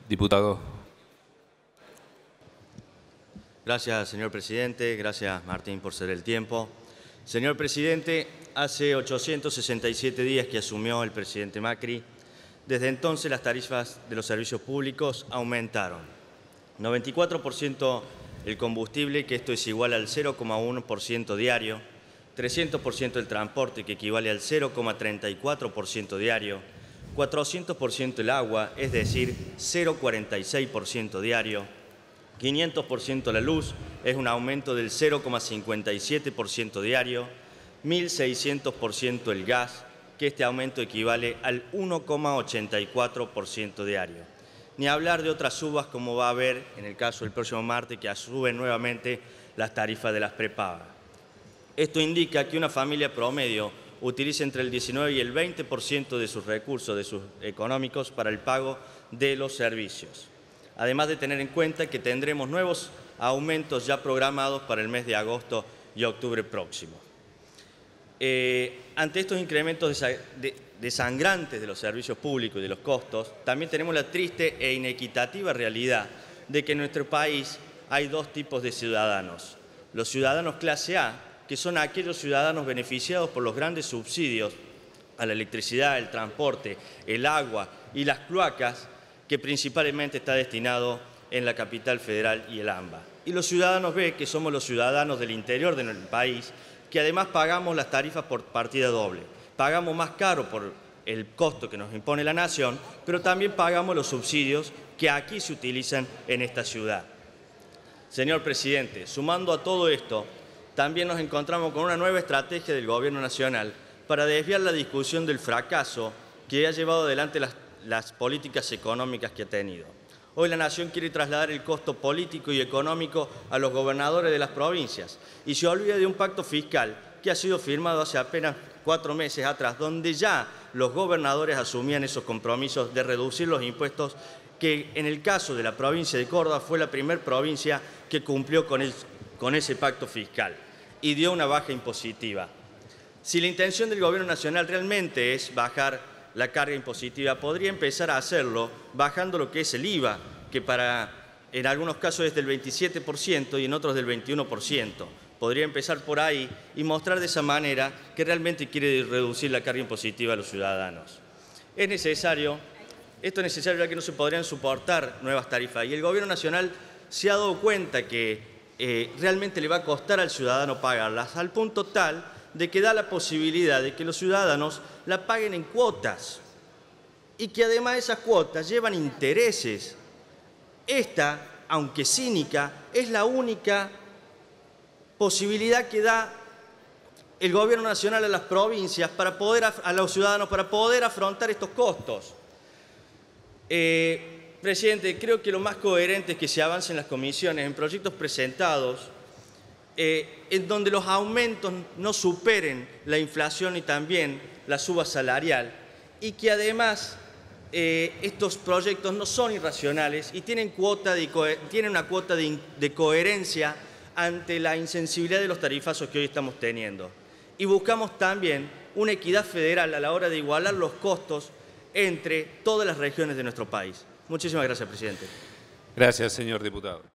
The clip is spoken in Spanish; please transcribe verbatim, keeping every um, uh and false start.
Diputado. Gracias, señor presidente. Gracias, Martín, por ceder el tiempo. Señor presidente, hace ochocientos sesenta y siete días que asumió el presidente Macri. Desde entonces las tarifas de los servicios públicos aumentaron. noventa y cuatro por ciento el combustible, que esto es igual al cero coma uno por ciento diario. trescientos por ciento el transporte, que equivale al cero coma treinta y cuatro por ciento diario. cuatrocientos por ciento el agua, es decir, cero coma cuarenta y seis por ciento diario. quinientos por ciento la luz, es un aumento del cero coma cincuenta y siete por ciento diario. mil seiscientos por ciento el gas, que este aumento equivale al uno coma ochenta y cuatro por ciento diario. Ni hablar de otras subas como va a haber en el caso del próximo martes, que suben nuevamente las tarifas de las prepagas. Esto indica que una familia promedio utiliza entre el diecinueve y el veinte por ciento de sus recursos de sus económicos para el pago de los servicios. Además de tener en cuenta que tendremos nuevos aumentos ya programados para el mes de agosto y octubre próximo. Eh, ante estos incrementos desangrantes de los servicios públicos y de los costos, también tenemos la triste e inequitativa realidad de que en nuestro país hay dos tipos de ciudadanos. Los ciudadanos clase A, que son aquellos ciudadanos beneficiados por los grandes subsidios a la electricidad, el transporte, el agua y las cloacas, que principalmente está destinado en la capital federal y el AMBA. Y los ciudadanos B, que somos los ciudadanos del interior del país, que además pagamos las tarifas por partida doble. Pagamos más caro por el costo que nos impone la nación, pero también pagamos los subsidios que aquí se utilizan en esta ciudad. Señor presidente, sumando a todo esto, también nos encontramos con una nueva estrategia del Gobierno Nacional para desviar la discusión del fracaso que ha llevado adelante las, las políticas económicas que ha tenido. Hoy la Nación quiere trasladar el costo político y económico a los gobernadores de las provincias y se olvida de un pacto fiscal que ha sido firmado hace apenas cuatro meses atrás, donde ya los gobernadores asumían esos compromisos de reducir los impuestos, que en el caso de la provincia de Córdoba fue la primera provincia que cumplió con, el, con ese pacto fiscal y dio una baja impositiva. Si la intención del Gobierno Nacional realmente es bajar la carga impositiva, podría empezar a hacerlo bajando lo que es el I V A, que para, en algunos casos es del veintisiete por ciento y en otros del veintiuno por ciento. Podría empezar por ahí y mostrar de esa manera que realmente quiere reducir la carga impositiva a los ciudadanos. Es necesario, esto es necesario ya que no se podrían soportar nuevas tarifas y el Gobierno Nacional se ha dado cuenta que eh, realmente le va a costar al ciudadano pagarlas, al punto tal de que da la posibilidad de que los ciudadanos la paguen en cuotas y que además esas cuotas llevan intereses. Esta, aunque cínica, es la única posibilidad que da el Gobierno Nacional a las provincias, para poder, a los ciudadanos, para poder afrontar estos costos. Eh, presidente, creo que lo más coherente es que se avance en las comisiones, en proyectos presentados, Eh, en donde los aumentos no superen la inflación y también la suba salarial, y que además eh, estos proyectos no son irracionales y tienen, cuota de, tienen una cuota de, de coherencia ante la insensibilidad de los tarifazos que hoy estamos teniendo. Y buscamos también una equidad federal a la hora de igualar los costos entre todas las regiones de nuestro país. Muchísimas gracias, presidente. Gracias, señor diputado.